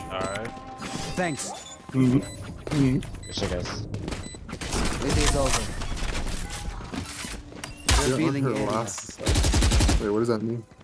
Alright. Thanks. Good shit, guys. It is over. Yeah, Revealing her area. last. Wait, what does that mean?